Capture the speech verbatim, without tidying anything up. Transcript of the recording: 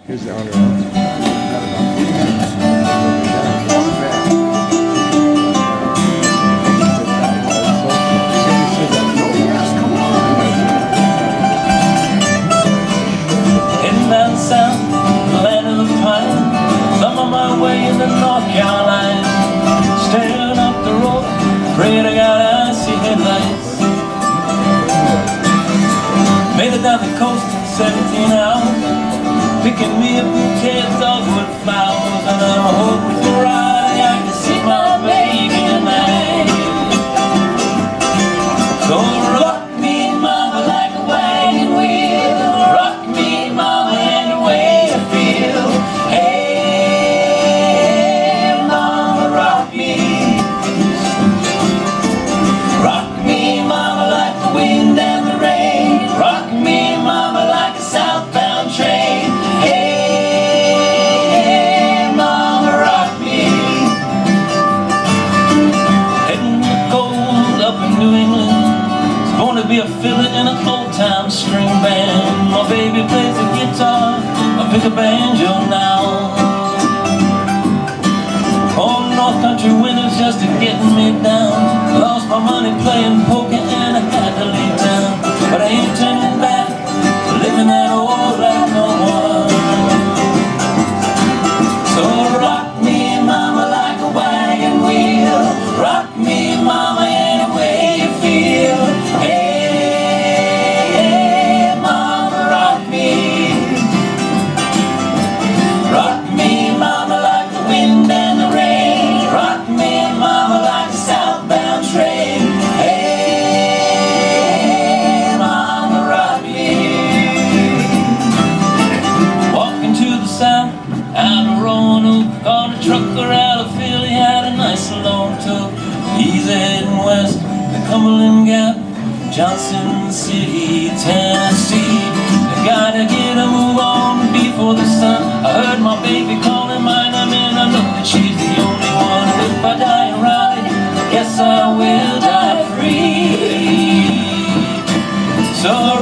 Here's the owner of heading down south, the land of the pine. Some on my way into North Carolina. Staring up the road, praying I got icy headlights. Made it down the coast in seventeen hours, picking me a bouquet of dogwood flowers, and I hope with the ride I can see my baby tonight. So rock me, mama, like a wagon wheel. Rock me, mama, any way you feel. Hey, mama, rock me. Rock me, mama, like the wind and the rain. Rock me, mama, like a southbound train. Hey, mama, rock me. Heading to the cold up in New England. It's going to be a fiddler in an old-time string band. My baby plays the guitar, I pick a banjo now. Oh, North Country winters just a getting me down. Lost my money playing poker and I had to leave town. But I ain't turning back, living that old life no more. So rock me, mama, like a wagon wheel. Rock me, mama, any way you feel. Hey, mama, rock me. Rock me, mama, like the wind and the rain. Rock me, mama, like a southbound train. Hey, mama, rock me. Walking to the south, out of Roanoke, caught a trucker out of Philly, had a nice long tow. He's heading west, the Cumberland Gap, Johnson City, Tennessee. I gotta get a move on before the sun. I heard my baby calling mine, I mean I know that she's the only one. And if I die right, I guess I will die free. So